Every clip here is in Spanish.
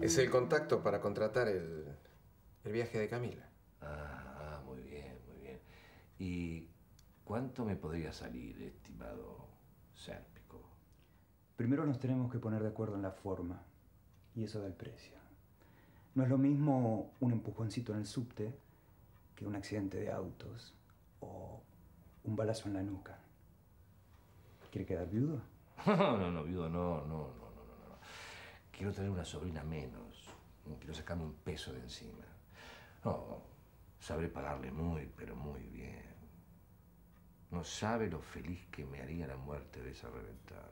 Es el contacto para contratar el viaje de Camila. Muy bien, muy bien. ¿Y cuánto me podría salir, estimado Sérpico? Primero nos tenemos que poner de acuerdo en la forma, y eso da el precio. No es lo mismo un empujoncito en el subte que un accidente de autos o un balazo en la nuca. ¿Quiere quedar viudo? No, viudo, no. Quiero tener una sobrina menos. Quiero sacarme un peso de encima. No, sabré pagarle muy, pero muy bien. No sabe lo feliz que me haría la muerte de esa reventada.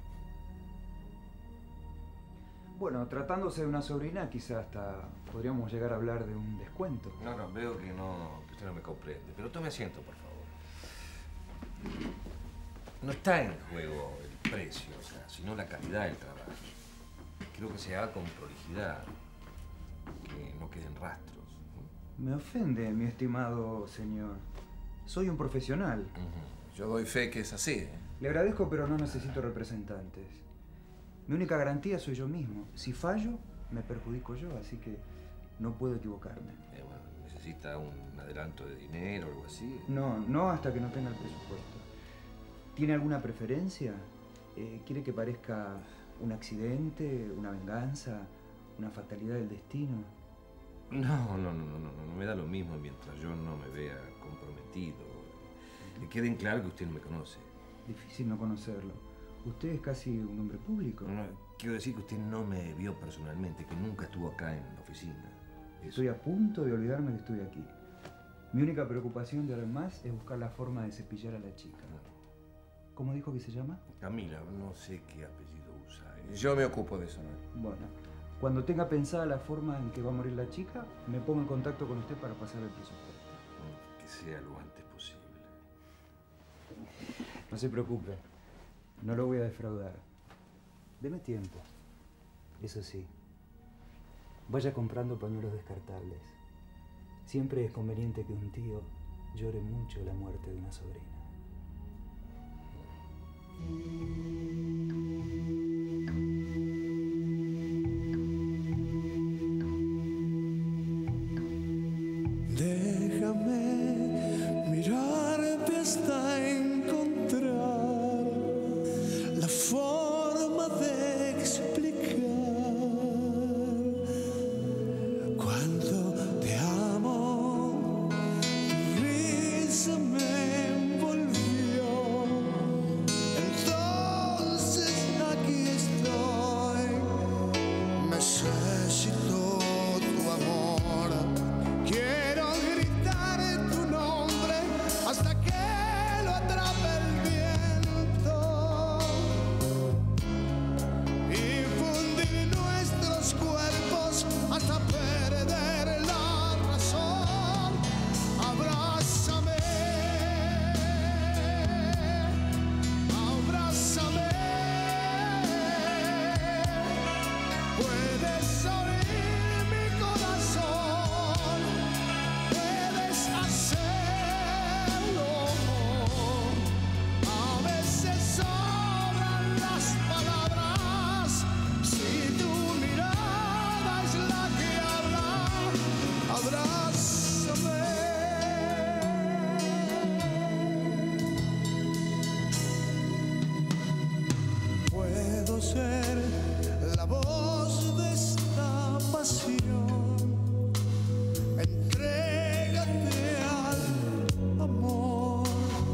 Bueno, tratándose de una sobrina, quizás hasta podríamos llegar a hablar de un descuento. No, veo que usted no me comprende. Pero tome asiento, por favor. No está en juego el precio, sino la calidad del trabajo. Quiero que se haga con prolijidad, que no queden rastros. Me ofende, mi estimado señor. Soy un profesional. Yo doy fe que es así. Le agradezco, pero no necesito representantes. Mi única garantía soy yo mismo. Si fallo, me perjudico yo, así que no puedo equivocarme. ¿Necesita un adelanto de dinero o algo así? No hasta que no tenga el presupuesto. ¿Tiene alguna preferencia? ¿Quiere que parezca un accidente, una venganza, una fatalidad del destino? No me da lo mismo mientras yo no me vea comprometido. Que quede en claro que usted no me conoce. Difícil no conocerlo. Usted es casi un hombre público. No, quiero decir que usted no me vio personalmente, que nunca estuvo acá en la oficina. Estoy a punto de olvidarme que estoy aquí. Mi única preocupación de ahora en más es buscar la forma de cepillar a la chica. ¿Cómo dijo que se llama? Camila, no sé qué apellido usa. Yo me ocupo de eso, ¿no? Bueno, cuando tenga pensada la forma en que va a morir la chica, me pongo en contacto con usted para pasar el presupuesto. Que sea lo antes posible. No se preocupe, no lo voy a defraudar. Deme tiempo. Eso sí, vaya comprando pañuelos descartables. Siempre es conveniente que un tío llore mucho la muerte de una sobrina. Déjame mirarte hasta encontrar la forma de explicar cuánto te amo. Tu risa me envolvió. Entonces aquí estoy. Necesito tu amor. Quiero gritar tu nombre hasta que lo atrape el viento y fundir nuestros cuerpos hasta perder la razón. Abrázame, abrázame. Puedes oír mi corazón, puedes hacerlo. A veces sobran las palabras, si tu mirada es la que habla. Abrázame. Puedo ser la voz de esta pasión. Entrégate al amor.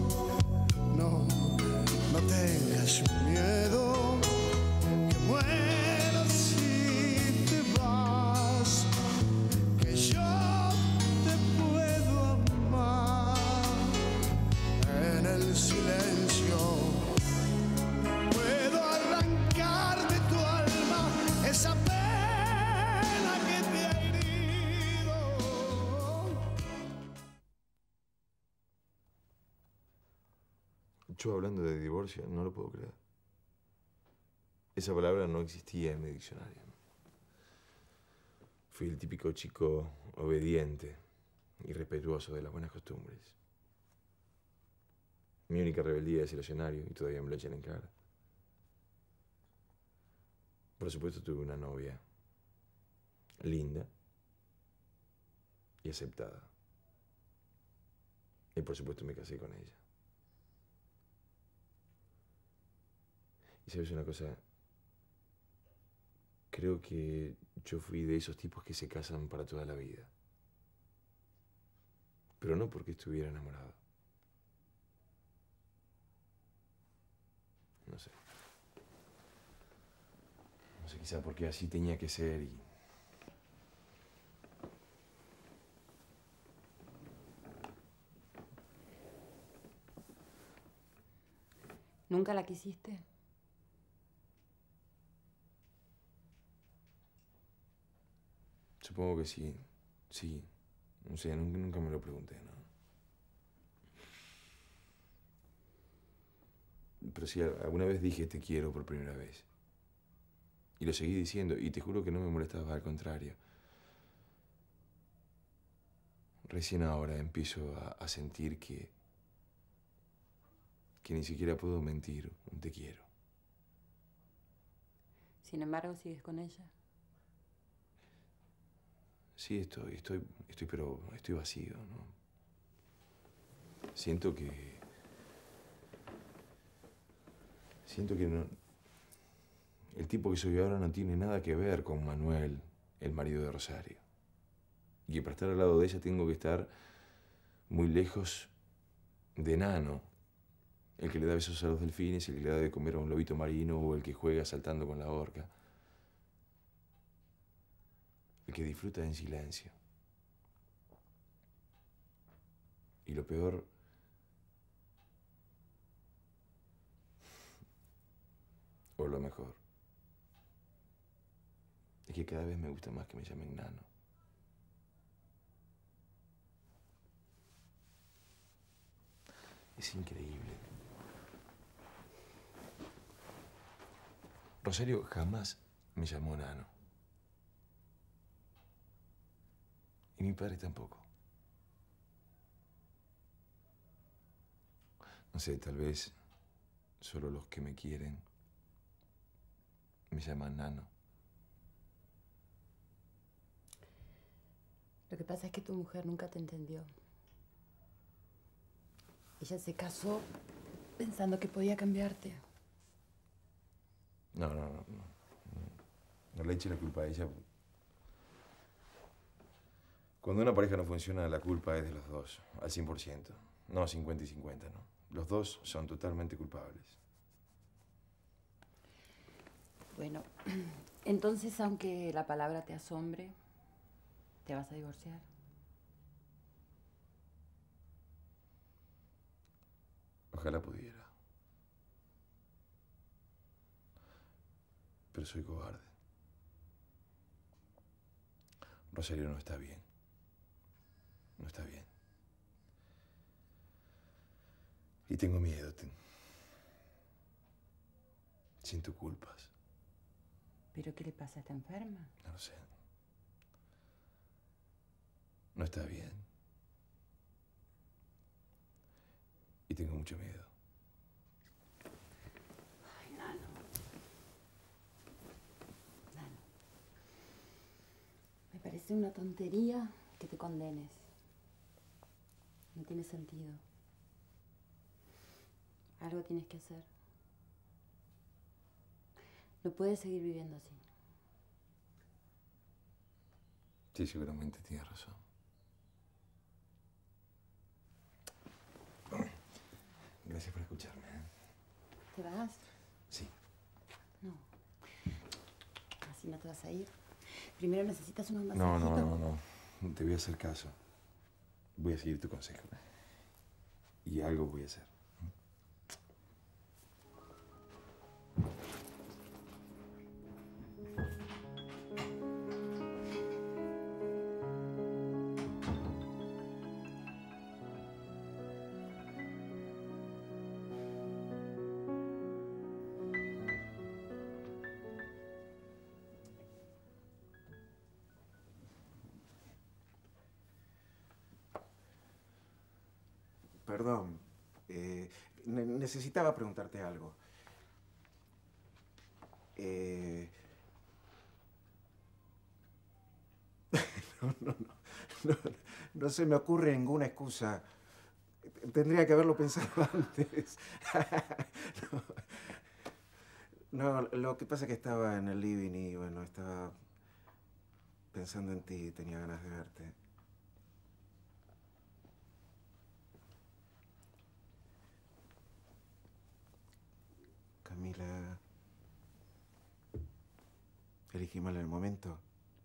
No tengas miedo, que mueras si te vas, que yo te puedo amar en el silencio. Puedo arrancar de tu alma esa pena que te ha herido. Yo hablando de divorcio, no lo puedo creer. Esa palabra no existía en mi diccionario. Fui el típico chico obediente y respetuoso de las buenas costumbres. Mi única rebeldía es el escenario y todavía me lo echan en cara. Por supuesto tuve una novia, linda y aceptada. Y por supuesto me casé con ella. Y sabes una cosa, creo que yo fui de esos tipos que se casan para toda la vida. Pero no porque estuviera enamorado. No sé. No sé, quizá porque así tenía que ser y... ¿Nunca la quisiste? Supongo que sí. Sí. No sé, nunca me lo pregunté, ¿no? Pero sí, alguna vez dije te quiero por primera vez. Y lo seguí diciendo, y te juro que no me molestaba, al contrario. Recién ahora empiezo a sentir que ni siquiera puedo mentir un te quiero. Sin embargo, ¿sigues con ella? Sí, pero estoy vacío, ¿no? Siento que no, el tipo que soy ahora no tiene nada que ver con Manuel, el marido de Rosario. Y que para estar al lado de ella tengo que estar muy lejos de Nano, el que le da besos a los delfines, el que le da de comer a un lobito marino o el que juega saltando con la orca. El que disfruta en silencio. Y lo peor... o lo mejor... es que cada vez me gusta más que me llamen Nano. Es increíble. Rosario jamás me llamó Nano. Y mi padre tampoco. No sé, tal vez solo los que me quieren me llaman Nano. Lo que pasa es que tu mujer nunca te entendió. Ella se casó pensando que podía cambiarte. No. No le eche la culpa a ella. Cuando una pareja no funciona, la culpa es de los dos, al 100%. No 50 y 50, ¿no? Los dos son totalmente culpables. Bueno, entonces, aunque la palabra te asombre, ¿te vas a divorciar? Ojalá pudiera. Pero soy cobarde. Rosario no está bien. No está bien. Y tengo miedo. Siento culpas. ¿Pero qué le pasa? ¿Está enferma? No lo sé. No está bien. Y tengo mucho miedo. Ay, Nano. Nano. Me parece una tontería que te condenes. No tiene sentido. Algo tienes que hacer. No puedes seguir viviendo así. Sí, seguramente tienes razón. Gracias por escucharme, ¿eh? ¿Te vas? Sí. No. Así no te vas a ir. Primero necesitas unos No. masajitos. No te voy a hacer caso. Voy a seguir tu consejo. Y algo voy a hacer. Perdón. Necesitaba preguntarte algo. No se me ocurre ninguna excusa. Tendría que haberlo pensado antes. No, lo que pasa es que estaba en el living y, bueno, estaba pensando en ti y tenía ganas de verte. Camila, elegí mal el momento.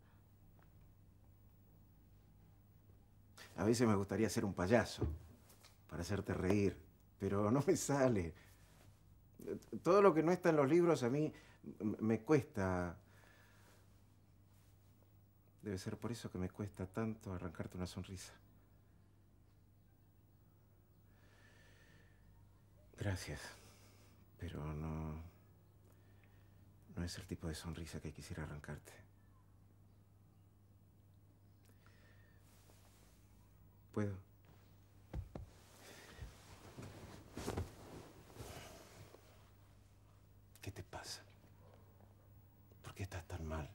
A veces me gustaría ser un payaso para hacerte reír, pero no me sale. Todo lo que no está en los libros a mí me cuesta. Debe ser por eso que me cuesta tanto arrancarte una sonrisa. Gracias, pero no es el tipo de sonrisa que quisiera arrancarte. ¿Puedo? ¿Qué te pasa? ¿Por qué estás tan mal?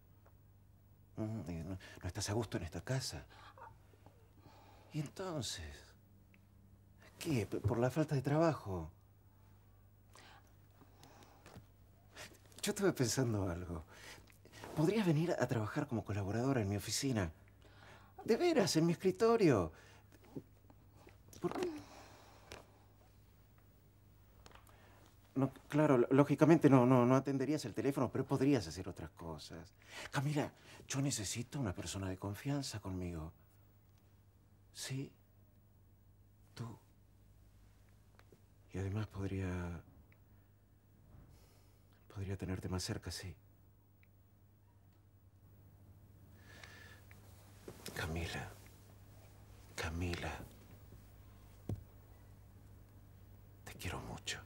¿No estás a gusto en esta casa? ¿Y entonces? ¿Qué? ¿Por la falta de trabajo? Yo estuve pensando algo. ¿Podrías venir a trabajar como colaboradora en mi oficina? De veras, en mi escritorio. No, claro, lógicamente no atenderías el teléfono, pero podrías hacer otras cosas. Camila, yo necesito una persona de confianza conmigo. ¿Sí? Tú. Y además podría tenerte más cerca, sí. Camila. Camila. Te quiero mucho.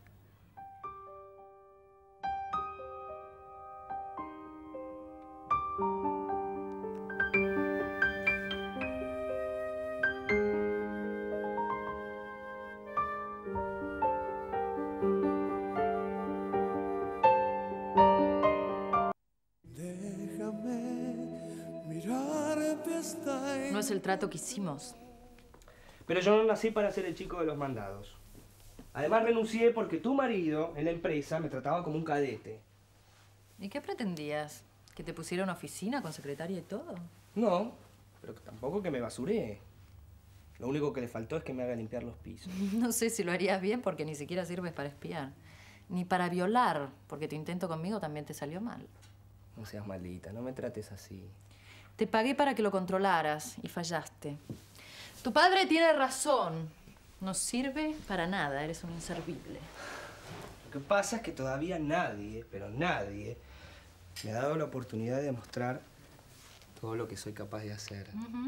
No es el trato que hicimos. Pero yo no nací para ser el chico de los mandados. Además renuncié porque tu marido en la empresa me trataba como un cadete. ¿Y qué pretendías? ¿Que te pusiera una oficina con secretaria y todo? No, pero tampoco que me basuré. Lo único que le faltó es que me haga limpiar los pisos. No sé si lo harías bien porque ni siquiera sirves para espiar. Ni para violar, porque tu intento conmigo también te salió mal. No seas maldita, no me trates así. Te pagué para que lo controlaras y fallaste. Tu padre tiene razón. No sirve para nada, eres un inservible. Lo que pasa es que todavía nadie, pero nadie, me ha dado la oportunidad de demostrar todo lo que soy capaz de hacer.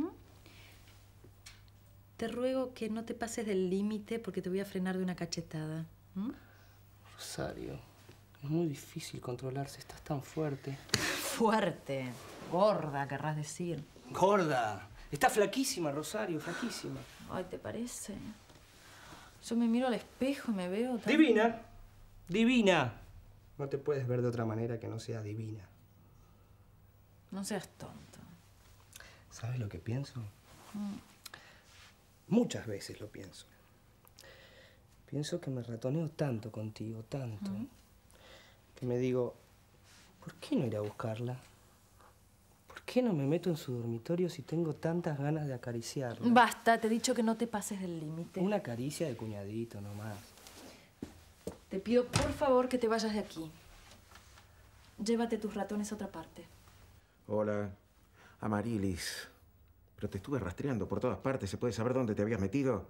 Te ruego que no te pases del límite porque te voy a frenar de una cachetada. Rosario, es muy difícil controlarse, estás tan fuerte. Fuerte. Gorda, querrás decir. ¡Gorda! Está flaquísima, Rosario, flaquísima. Ay, ¿te parece? Yo me miro al espejo y me veo tan... ¡Divina! ¡Divina! No te puedes ver de otra manera que no sea divina. No seas tonto. ¿Sabes lo que pienso? Muchas veces lo pienso. Pienso que me ratoneo tanto contigo, tanto, que me digo, ¿por qué no ir a buscarla? ¿Por qué no me meto en su dormitorio si tengo tantas ganas de acariciarla? Basta, te he dicho que no te pases del límite. Una caricia de cuñadito nomás. Te pido, por favor, que te vayas de aquí. Llévate tus ratones a otra parte. Hola, Amarilis. Pero te estuve rastreando por todas partes. ¿Se puede saber dónde te habías metido?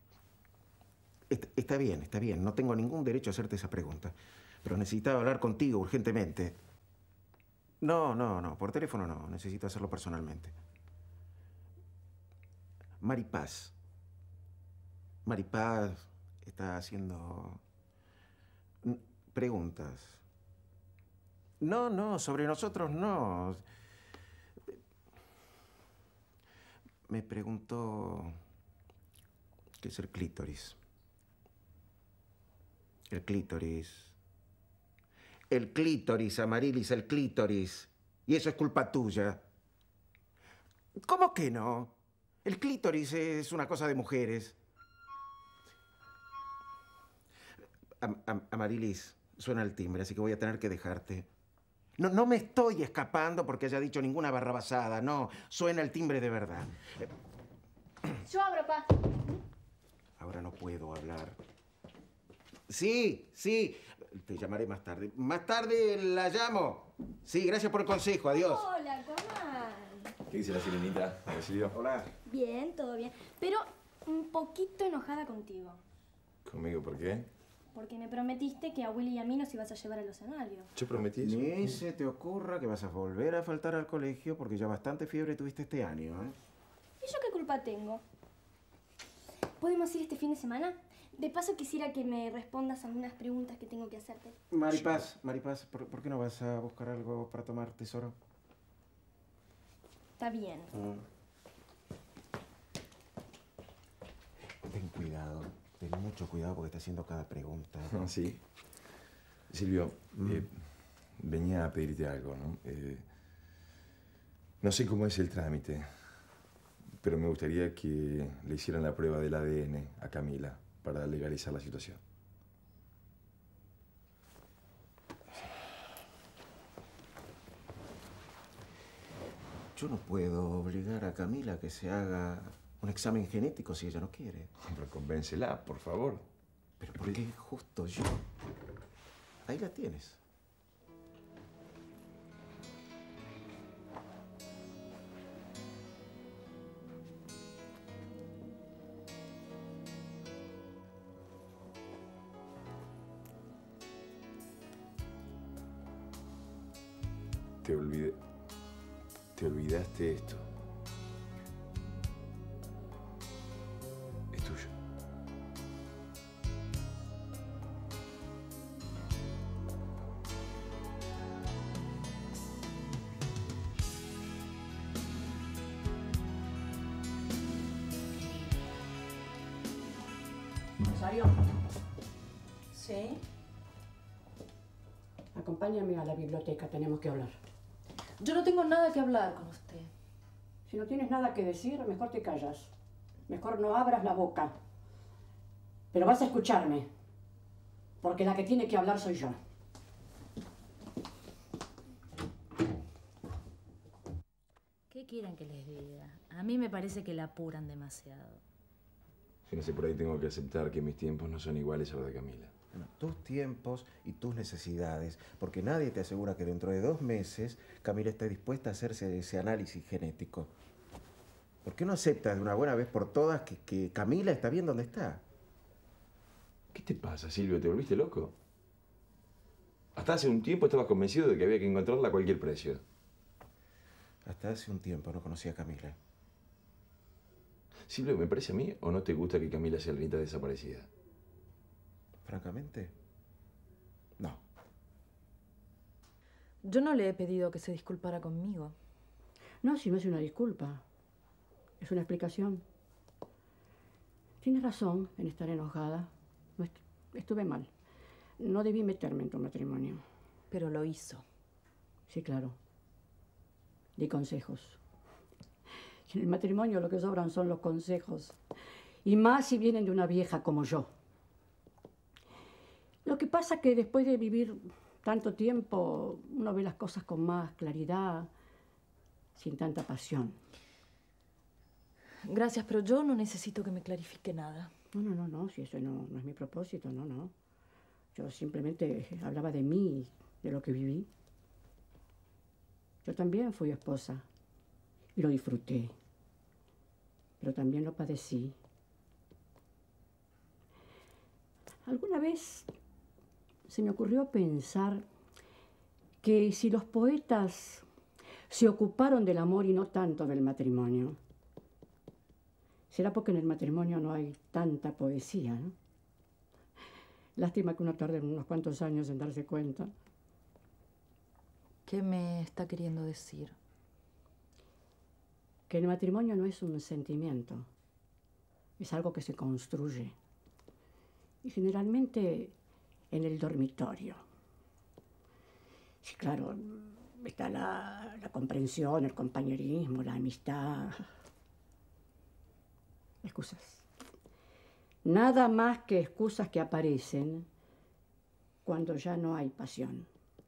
Está bien, está bien. No tengo ningún derecho a hacerte esa pregunta. Pero necesitaba hablar contigo urgentemente. No. Por teléfono no. Necesito hacerlo personalmente. Maripaz. Maripaz está haciendo preguntas. No, sobre nosotros no. Me preguntó qué es el clítoris. El clítoris. El clítoris, Amarilis, el clítoris. Y eso es culpa tuya. ¿Cómo que no? El clítoris es una cosa de mujeres. Amarilis, suena el timbre, así que voy a tener que dejarte. No me estoy escapando porque haya dicho ninguna barrabasada, no. Suena el timbre de verdad. Yo abro, pa. Ahora no puedo hablar. Sí. Te llamaré más tarde. Más tarde la llamo. Sí, gracias por el consejo. Adiós. Hola, Comal. ¿Qué dice la sirenita? Silvio. Hola. Bien, todo bien. Pero un poquito enojada contigo. ¿Conmigo por qué? Porque me prometiste que a Willy y a mí nos ibas a llevar al oceanario. Yo prometí eso. Ni se te ocurra que vas a volver a faltar al colegio porque ya bastante fiebre tuviste este año, ¿eh? ¿Y yo qué culpa tengo? ¿Podemos ir este fin de semana? De paso quisiera que me respondas algunas preguntas que tengo que hacerte. Maripaz, ¿por qué no vas a buscar algo para tomar, tesoro? Está bien. Ten cuidado, ten mucho cuidado porque está haciendo cada pregunta. Sí. Silvio, venía a pedirte algo, ¿no? No sé cómo es el trámite, pero me gustaría que le hicieran la prueba del ADN a Camila para legalizar la situación. Yo no puedo obligar a Camila a que se haga un examen genético si ella no quiere. Pero convéncela, por favor. ¿Pero por qué justo yo? Ahí la tienes. Te olvidaste esto. Es tuyo. Rosario. ¿Sí? Acompáñame a la biblioteca, tenemos que hablar. Yo no tengo nada que hablar con usted. Si no tienes nada que decir, mejor te callas. Mejor no abras la boca. Pero vas a escucharme, porque la que tiene que hablar soy yo. ¿Qué quieren que les diga? A mí me parece que la apuran demasiado. Fíjense, por ahí tengo que aceptar que mis tiempos no son iguales a los de Camila. Bueno, tus tiempos y tus necesidades, porque nadie te asegura que dentro de 2 meses Camila esté dispuesta a hacerse ese análisis genético. ¿Por qué no aceptas de una buena vez por todas que Camila está bien donde está? ¿Qué te pasa, Silvio? ¿Te volviste loco? Hasta hace un tiempo estabas convencido de que había que encontrarla a cualquier precio. Hasta hace un tiempo no conocía a Camila. Silvio, ¿me parece a mí o no te gusta que Camila sea la nieta desaparecida? Francamente, no. Yo no le he pedido que se disculpara conmigo. No, si no es una disculpa. Es una explicación. Tienes razón en estar enojada. No estuve mal. No debí meterme en tu matrimonio. Pero lo hizo. Sí, claro. Di consejos. En el matrimonio lo que sobran son los consejos. Y más si vienen de una vieja como yo. Lo que pasa es que después de vivir tanto tiempo, uno ve las cosas con más claridad, sin tanta pasión. Gracias, pero yo no necesito que me clarifique nada. No, si eso no es mi propósito, no. Yo simplemente hablaba de mí, de lo que viví. Yo también fui esposa y lo disfruté, pero también lo padecí. Alguna vez se me ocurrió pensar que si los poetas se ocuparon del amor y no tanto del matrimonio, será porque en el matrimonio no hay tanta poesía, ¿no? Lástima que uno tarde unos cuantos años en darse cuenta. ¿Qué me está queriendo decir? Que el matrimonio no es un sentimiento, es algo que se construye. Y generalmente en el dormitorio. Sí, claro, está la comprensión, el compañerismo, la amistad. Excusas. Nada más que excusas que aparecen cuando ya no hay pasión.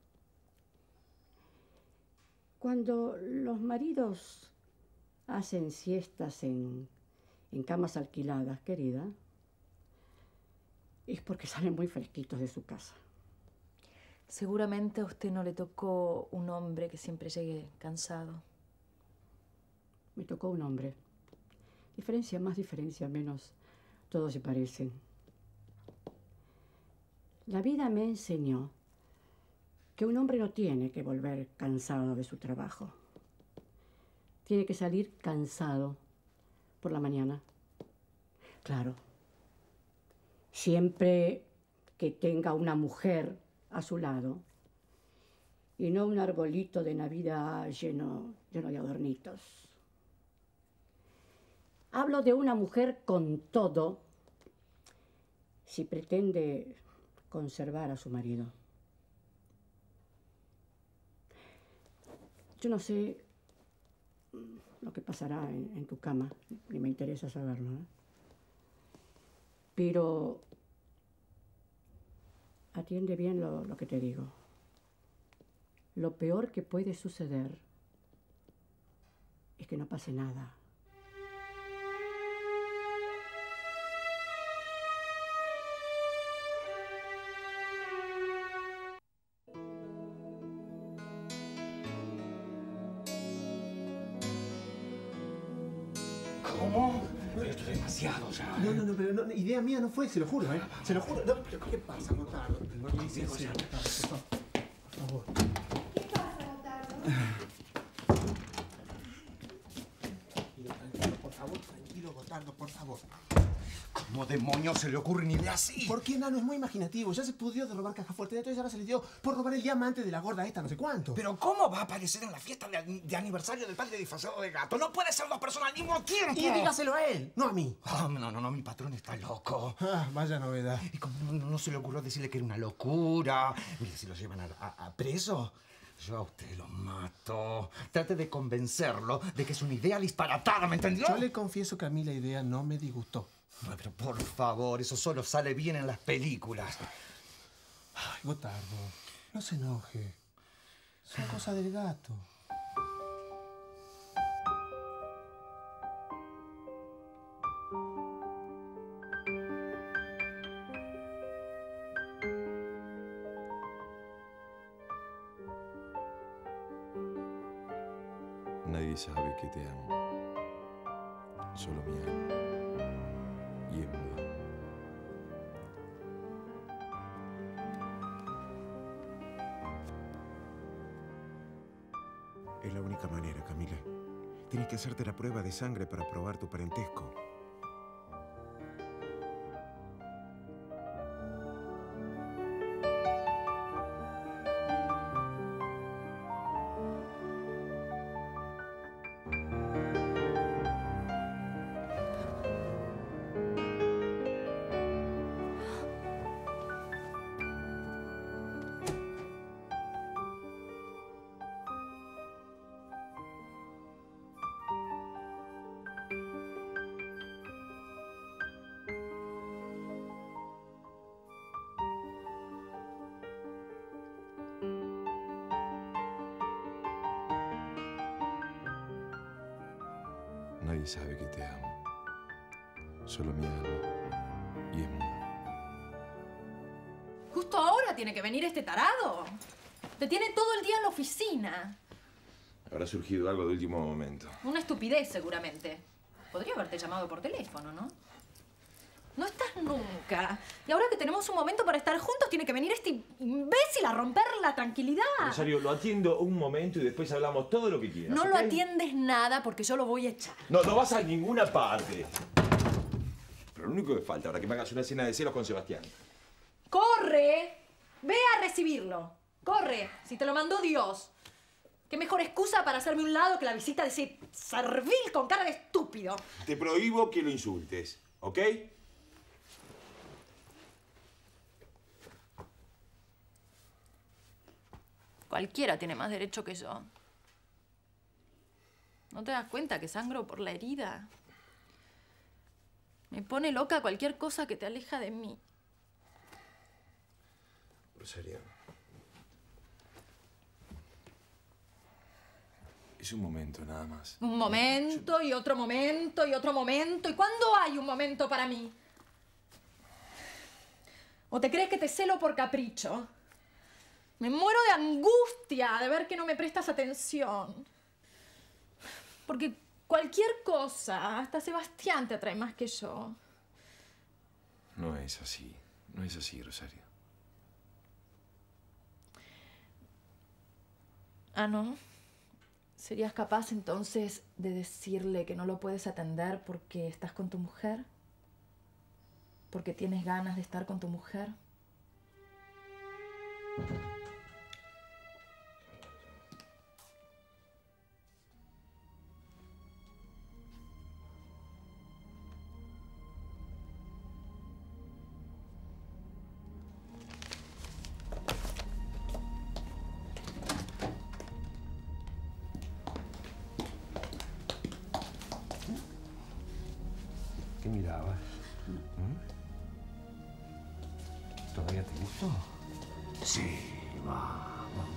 Cuando los maridos hacen siestas en camas alquiladas, querida, es porque salen muy fresquitos de su casa. Seguramente a usted no le tocó un hombre que siempre llegue cansado. Me tocó un hombre. Diferencia más, diferencia menos, todos se parecen. La vida me enseñó que un hombre no tiene que volver cansado de su trabajo. Tiene que salir cansado por la mañana. Claro, siempre que tenga una mujer a su lado y no un arbolito de Navidad lleno de adornitos. Hablo de una mujer con todo si pretende conservar a su marido. Yo no sé lo que pasará en tu cama, ni me interesa saberlo, ¿eh? Pero atiende bien lo que te digo. Lo peor que puede suceder es que no pase nada. ¿Cómo? Pero esto es demasiado ya. No, pero no, idea mía no fue, se lo juro, ¿eh? Se lo juro. No, pero ¿qué pasa, Gotardo? No, sí, por favor. ¿Qué pasa, Gotardo? Tranquilo, Gotardo, por favor. ¿Cómo demonios se le ocurre una idea así? Porque Enano es muy imaginativo. Ya se pudió de robar caja fuerte, entonces ahora se le dio por robar el diamante de la gorda esta, no sé cuánto. Pero ¿cómo va a aparecer en la fiesta de aniversario del padre disfrazado de gato? No puede ser dos personas al mismo tiempo. Y dígaselo a él, no a mí. Oh, no, mi patrón está loco. Ah, vaya novedad. ¿Y cómo no se le ocurrió decirle que era una locura? Mire, si lo llevan a preso, yo a usted lo mato. Trate de convencerlo de que es una idea disparatada, ¿me entendió? Yo le confieso que a mí la idea no me disgustó. No, pero por favor, eso solo sale bien en las películas. Ay, Gotardo, no se enoje. Son cosas del gato. Nadie sabe que te amo. Solo mi alma. Y es muda. Es la única manera, Camila. Tienes que hacerte la prueba de sangre para probar tu parentesco. Nadie sabe que te amo. Solo mi alma. Y es muda. Justo ahora tiene que venir este tarado. Te tiene todo el día en la oficina. Habrá surgido algo de último momento. Una estupidez, seguramente. Podría haberte llamado por teléfono, ¿no? No estás nunca. Y ahora que tenemos un momento para estar juntos, tiene que venir este imbécil a romper la tranquilidad. Rosario, lo atiendo un momento y después hablamos todo lo que quieras. No ¿ok? lo atiendes nada porque yo lo voy a echar. No vas a ninguna parte. Pero lo único que falta ahora que me hagas una escena de celos con Sebastián. ¡Corre! Ve a recibirlo. ¡Corre! Si te lo mandó Dios. ¿Qué mejor excusa para hacerme un lado que la visita de ese servil con cara de estúpido? Te prohíbo que lo insultes, ¿ok? Cualquiera tiene más derecho que yo. ¿No te das cuenta que sangro por la herida? Me pone loca cualquier cosa que te aleja de mí. Rosario. Es un momento, nada más. Un momento y otro momento y otro momento. ¿Y cuándo hay un momento para mí? ¿O te crees que te celo por capricho? Me muero de angustia de ver que no me prestas atención. Porque cualquier cosa, hasta Sebastián te atrae más que yo. No es así. No es así, Rosario. Ah, ¿no? ¿Serías capaz entonces de decirle que no lo puedes atender porque estás con tu mujer? ¿Porque tienes ganas de estar con tu mujer? ¿Qué mirabas? ¿Todavía te gustó? Sí, vamos.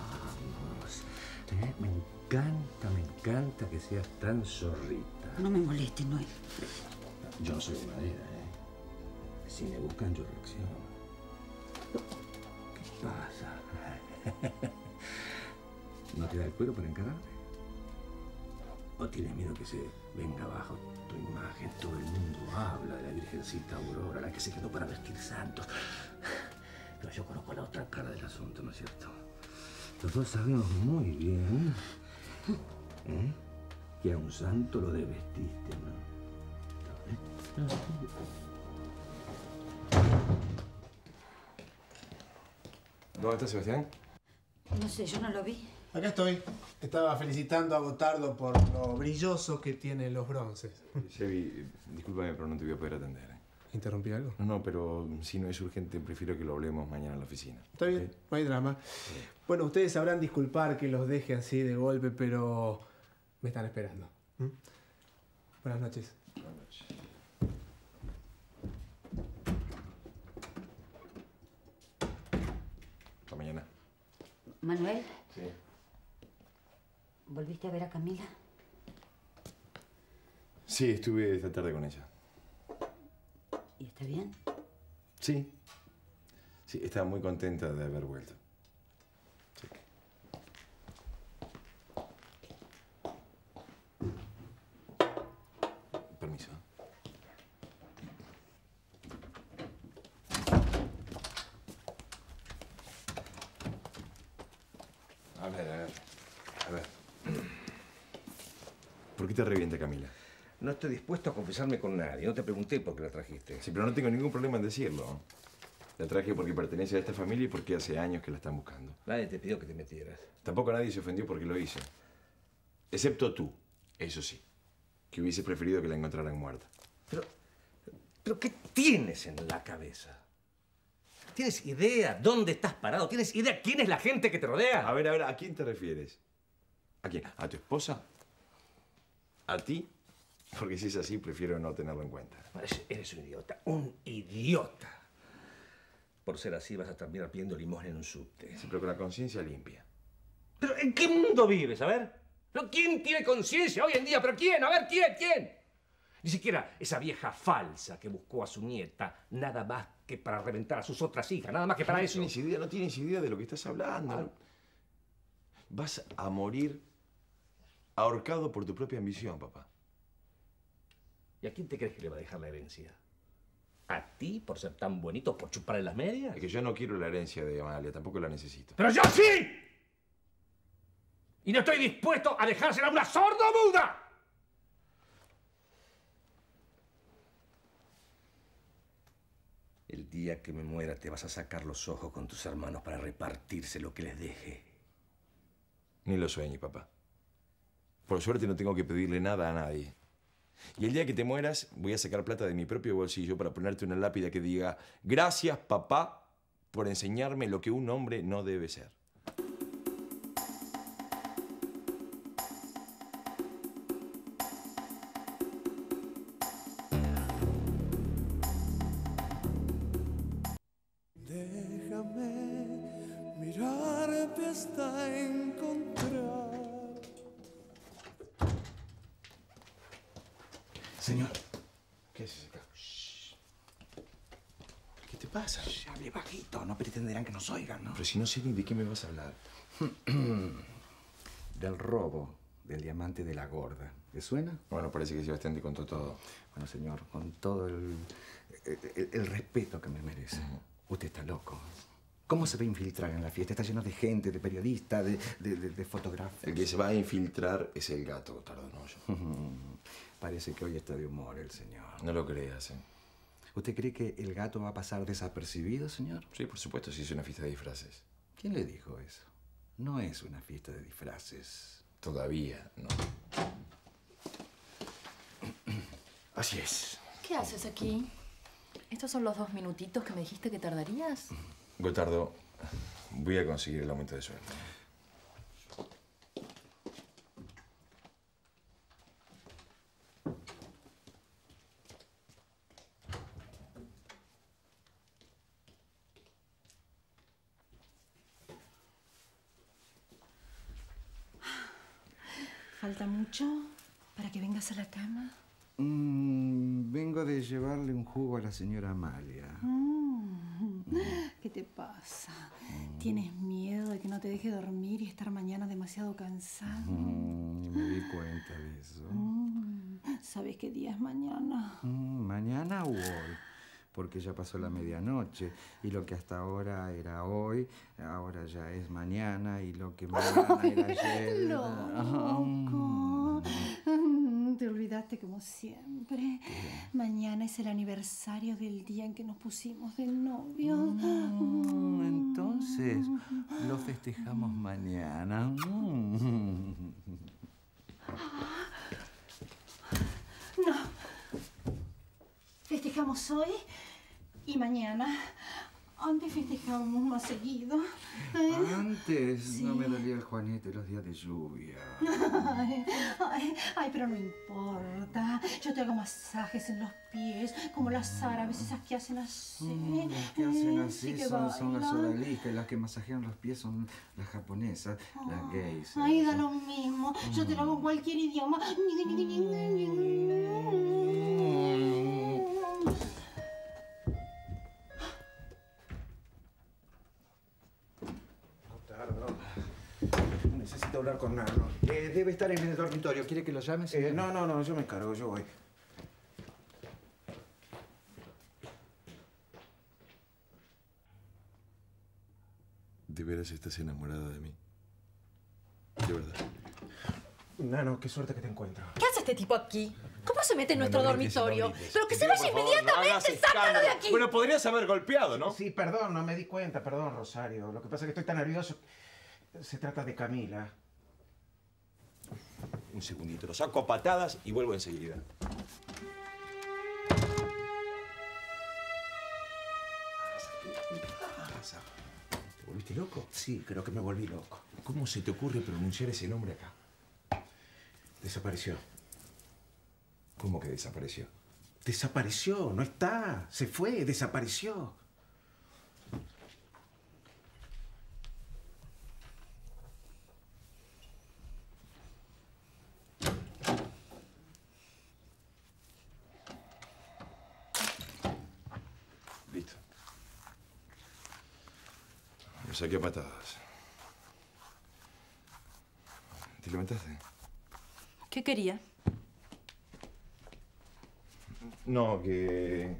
Me encanta que seas tan zorrita. No me molestes, Noel. Yo no soy madera, ¿eh? Si me buscan, yo reacciono. ¿Qué pasa? ¿No te da el cuero para encararme? ¿O tienes miedo que se venga abajo tu imagen? Todo el mundo habla de la Virgencita Aurora, la que se quedó para vestir santos. Pero yo conozco la otra cara del asunto, ¿no es cierto? Los dos sabemos muy bien que a un santo lo desvestiste, ¿no? ¿Dónde está Sebastián? No sé, yo no lo vi. Acá estoy. Estaba felicitando a Gotardo por lo brilloso que tienen los bronces. Sebi, discúlpame, pero no te voy a poder atender. ¿Interrumpí algo? No, pero si no es urgente, prefiero que lo hablemos mañana en la oficina. Está bien, no hay drama. Bueno, ustedes sabrán disculpar que los deje así de golpe, pero me están esperando. Buenas noches. Buenas noches. Hasta mañana. Manuel, Sí. ¿volviste a ver a Camila? Sí, estuve esta tarde con ella. ¿Y está bien? Sí. Sí, estaba muy contenta de haber vuelto. Sí. Permiso. A ver. ¿Por qué te revienta Camila? No estoy dispuesto a confesarme con nadie. No te pregunté por qué la trajiste. Sí, pero no tengo ningún problema en decirlo. La traje porque pertenece a esta familia y porque hace años que la están buscando. Nadie te pidió que te metieras. Tampoco nadie se ofendió porque lo hice. Excepto tú, eso sí. Que hubiese preferido que la encontraran muerta. ¿Pero qué tienes en la cabeza? ¿Tienes idea dónde estás parado? ¿Tienes idea quién es la gente que te rodea? A ver, ¿a quién te refieres? ¿A quién? ¿A tu esposa? ¿A ti? Porque si es así, prefiero no tenerlo en cuenta. Eres un idiota. ¡Un idiota! Por ser así vas a terminar pidiendo limosna en un subte. Sí, pero con la conciencia limpia. ¿Pero en qué mundo vives? A ver. ¿No? ¿Quién tiene conciencia hoy en día? ¿Pero quién? A ver, ¿quién? Ni siquiera esa vieja falsa que buscó a su nieta, nada más que para reventar a sus otras hijas, nada más que para eso. No tienes idea de lo que estás hablando. Vas a morir ahorcado por tu propia ambición, papá. ¿Y a quién te crees que le va a dejar la herencia? ¿A ti por ser tan bonito, por chuparle las medias? Es que yo no quiero la herencia de Amalia, tampoco la necesito. ¡Pero yo sí! Y no estoy dispuesto a dejársela a una sordomuda. El día que me muera te vas a sacar los ojos con tus hermanos para repartirse lo que les deje. Ni lo sueñes, papá. Por suerte no tengo que pedirle nada a nadie. Y el día que te mueras, voy a sacar plata de mi propio bolsillo para ponerte una lápida que diga: gracias, papá, por enseñarme lo que un hombre no debe ser. Señor. ¿Qué haces acá? ¿Qué te pasa? Hable bajito, no pretenderán que nos oigan, ¿no? Pero si no sé ni de qué me vas a hablar. Del robo del diamante de la gorda. ¿Le suena? Bueno, parece que Sebastián te contó todo. Bueno, señor, con todo el respeto que me merece. Usted está loco. ¿Cómo se va a infiltrar en la fiesta? Está lleno de gente, de periodistas, de fotógrafos. El que se va a infiltrar es el gato, Gotardo, no yo. Parece que hoy está de humor el señor. No lo creas, ¿eh? ¿Usted cree que el gato va a pasar desapercibido, señor? Sí, por supuesto, si es una fiesta de disfraces. ¿Quién le dijo eso? No es una fiesta de disfraces. Todavía no. Así es. ¿Qué haces aquí? ¿Estos son los 2 minutitos que me dijiste que tardarías? Gotardo, voy a conseguir el aumento de sueldo. ¿Falta mucho para que vengas a la cama? Vengo de llevarle un jugo a la señora Amalia. ¿Qué te pasa? ¿Tienes miedo de que no te deje dormir y estar mañana demasiado cansado? Me di cuenta de eso. ¿Sabes qué día es mañana? ¿Mañana o hoy? Porque ya pasó la medianoche y lo que hasta ahora era hoy, ahora ya es mañana y lo que mañana era ayer. Loco. Te olvidaste como siempre. Mañana es el aniversario del día en que nos pusimos de novios. Entonces, lo festejamos mañana. No. Festejamos hoy y mañana. Antes festejábamos más seguido. Antes Sí. no me dolía el juanete los días de lluvia. Ay, pero no importa. Yo te hago masajes en los pies, como las árabes, esas que hacen así. Las que hacen así Sí que son las bailan. odaliscas, las que masajean los pies son las japonesas, las gays. Ay, da lo mismo. Yo te lo hago en cualquier idioma. Necesito hablar con Nano. Debe estar en el dormitorio. ¿Quiere que lo llame? No, yo me encargo, yo voy. ¿De veras estás enamorada de mí? De verdad. Nano, qué suerte que te encuentro. ¿Qué hace este tipo aquí? ¿Cómo se mete en nuestro No grites, dormitorio? no grites. Pero que Te se pido, vaya por favor, no hagas inmediatamente. ¡Sácalo de escándalo! aquí! Bueno, podrías haber golpeado, ¿no? Sí, perdón, no me di cuenta. Perdón, Rosario. Lo que pasa es que estoy tan nervioso. Se trata de Camila. Un segundito, lo saco a patadas y vuelvo enseguida. ¿Qué pasa? ¿Te volviste loco? Sí, creo que me volví loco. ¿Cómo se te ocurre pronunciar ese nombre acá? Desapareció. ¿Cómo que desapareció? Desapareció, no está. Se fue, desapareció. Listo. Lo saqué a patadas. ¿Te levantaste? ¿Qué quería? No, que...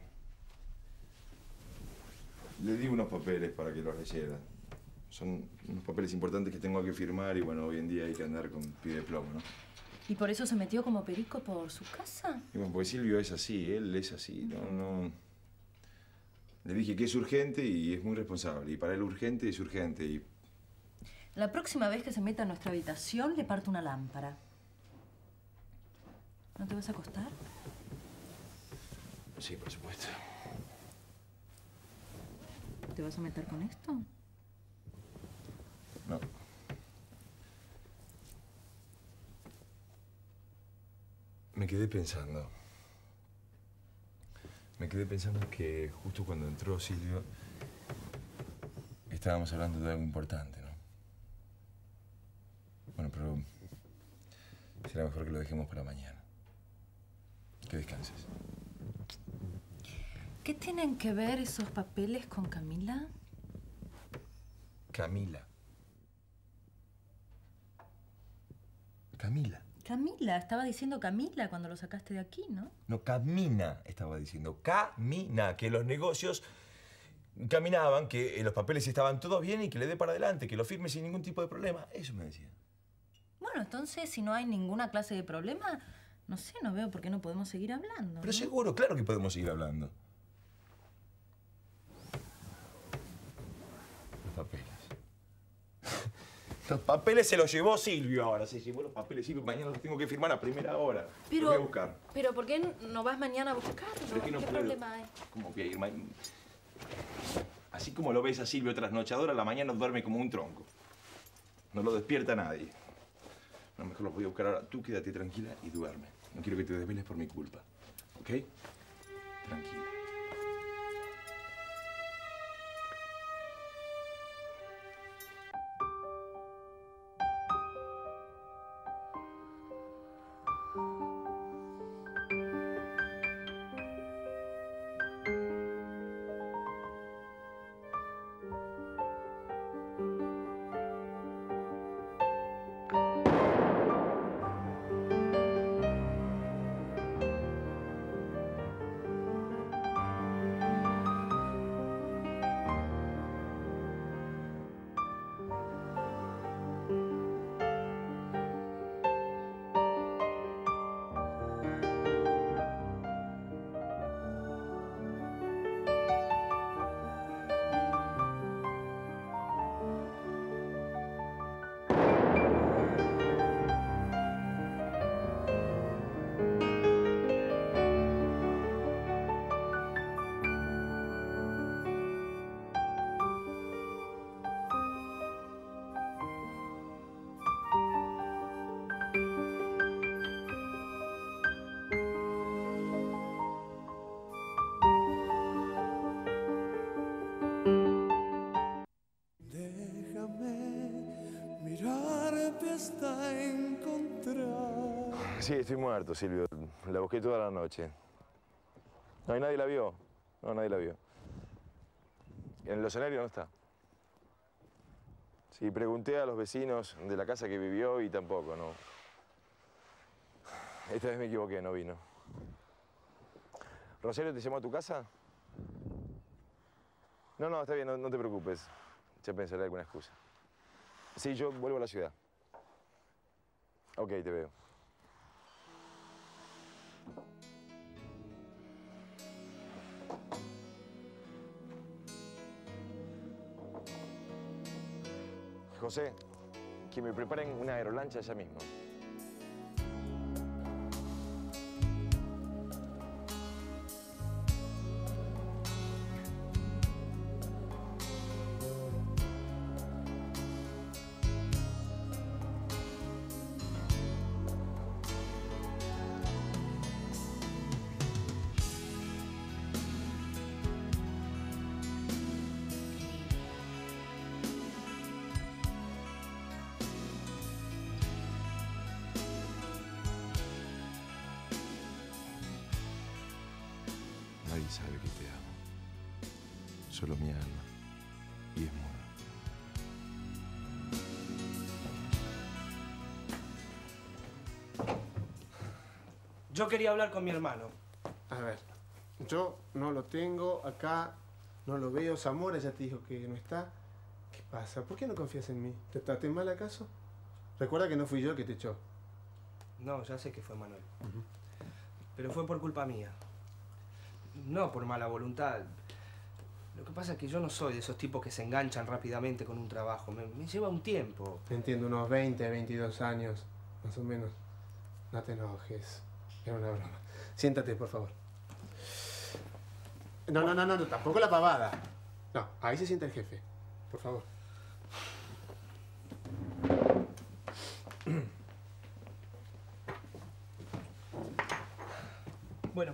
Le di unos papeles para que los leyera. Son unos papeles importantes que tengo que firmar y bueno, hoy en día hay que andar con pie de plomo, ¿no? ¿Y por eso se metió como perico por su casa? Y bueno, porque Silvio es así, él es así, no... Le dije que es urgente y es muy responsable. Y para él urgente es urgente y... La próxima vez que se meta a nuestra habitación, le parto una lámpara. ¿No te vas a acostar? Sí, por supuesto. ¿Te vas a meter con esto? No. Me quedé pensando. Me quedé pensando que justo cuando entró Silvio estábamos hablando de algo importante, ¿no? Bueno, pero será mejor que lo dejemos para mañana. Que descanses. ¿Qué tienen que ver esos papeles con Camila? Camila. Camila. Camila, estaba diciendo Camila cuando lo sacaste de aquí, ¿no? No, camina, estaba diciendo. Camina, que los negocios caminaban, que los papeles estaban todos bien y que le dé para adelante, que lo firme sin ningún tipo de problema. Eso me decía. Bueno, entonces, si no hay ninguna clase de problema, no sé, no veo por qué no podemos seguir hablando. Pero ¿no? seguro, claro que podemos seguir hablando. Los papeles. Los papeles se los llevó Silvio ahora. Se llevó los papeles Silvio. Mañana los tengo que firmar a primera hora. Pero, los voy a buscar. Pero ¿por qué no vas mañana a buscarlo? Pero es que no ¿Qué puedo. problema hay? ¿Cómo voy a ir? Así como lo ves a Silvio trasnochador, a la mañana duerme como un tronco. No lo despierta nadie. No, mejor los voy a buscar ahora. Tú quédate tranquila y duerme. No quiero que te desveles por mi culpa. ¿Ok? Tranquila. hasta encontrar. Sí, estoy muerto, Silvio. La busqué toda la noche. No, ¿y nadie la vio? No, nadie la vio. En el escenario no está. Sí, pregunté a los vecinos de la casa que vivió y tampoco, no. Esta vez me equivoqué, no vino. ¿Rosario te llamó a tu casa? No, no, está bien, no te preocupes. Ya pensaré alguna excusa. Sí, yo vuelvo a la ciudad. Ok, te veo. José, que me preparen una aerolancha ya mismo. Nadie sabe que te amo. Solo mi alma. Y es muda. Yo quería hablar con mi hermano. A ver, yo no lo tengo acá, no lo veo. Zamora ya te dijo que no está. ¿Qué pasa? ¿Por qué no confías en mí? ¿Te traté mal acaso? Recuerda que no fui yo el que te echó. No, ya sé que fue Manuel. Pero fue por culpa mía. No por mala voluntad. Lo que pasa es que yo no soy de esos tipos que se enganchan rápidamente con un trabajo. Me lleva un tiempo. Entiendo, unos 20, 22 años, más o menos. No te enojes. Era una broma. Siéntate, por favor. No, tampoco la pavada. No, ahí se sienta el jefe. Por favor. Bueno.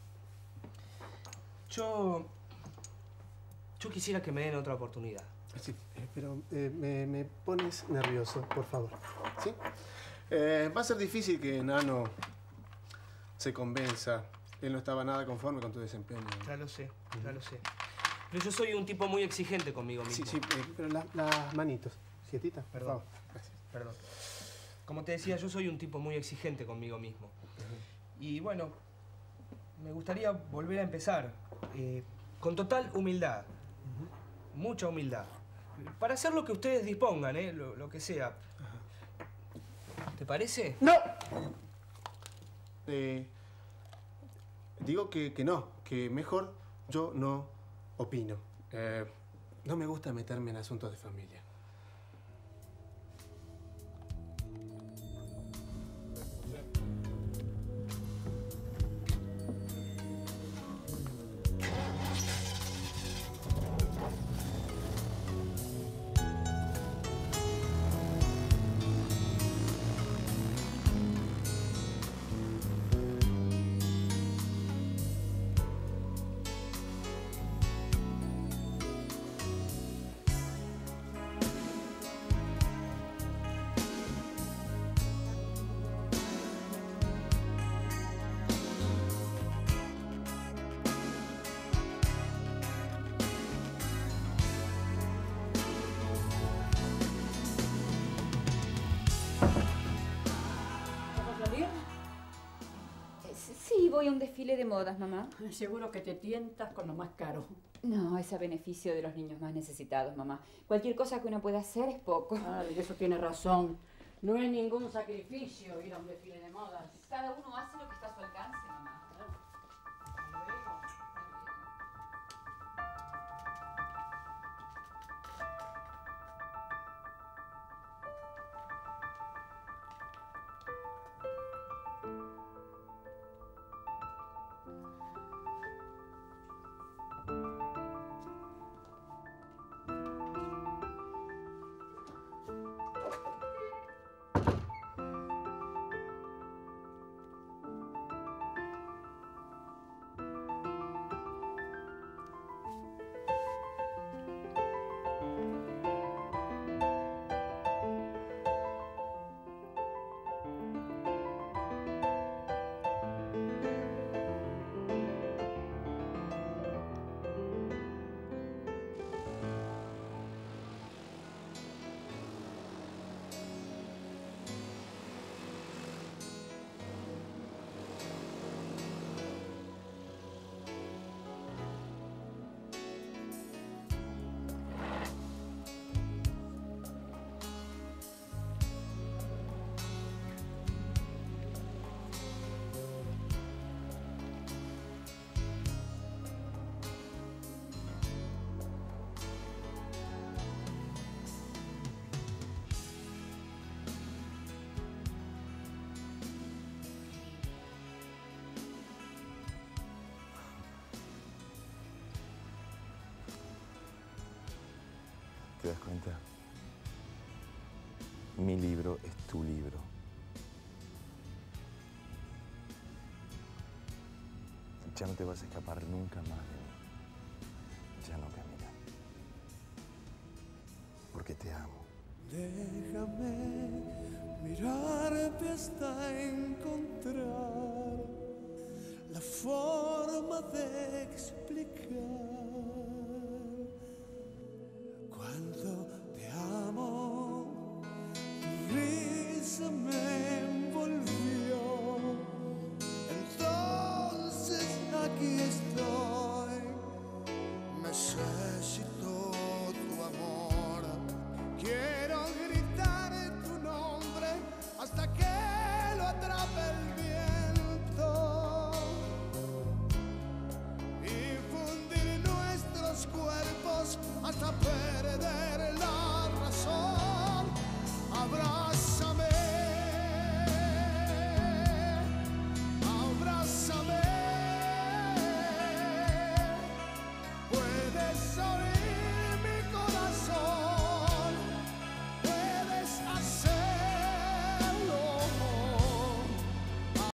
Yo quisiera que me den otra oportunidad. Sí, pero me pones nervioso, por favor. ¿Sí? Va a ser difícil que Nano se convenza. Él no estaba nada conforme con tu desempeño. Ya lo sé, ya lo sé. Pero yo soy un tipo muy exigente conmigo mismo. Sí, pero las manitos. Sietita, Perdón. por favor. Gracias. Perdón. Como te decía, yo soy un tipo muy exigente conmigo mismo. Y bueno, me gustaría volver a empezar con total humildad. Mucha humildad. Para hacer lo que ustedes dispongan, lo que sea. ¿Te parece? ¡No! Digo que no, que mejor yo no opino. No me gusta meterme en asuntos de familia. Sí, voy a un desfile de modas, mamá. Seguro que te tientas con lo más caro. No, es a beneficio de los niños más necesitados, mamá. Cualquier cosa que uno pueda hacer es poco. Ay, eso tiene razón. No es ningún sacrificio ir a un desfile de modas. Cada uno hace lo que está a su alcance, mamá. ¿Te das cuenta? Mi libro es tu libro. Ya no te vas a escapar nunca más de mí. Ya no, Camila. Porque te amo. Déjame mirarte hasta encontrar la forma de explicar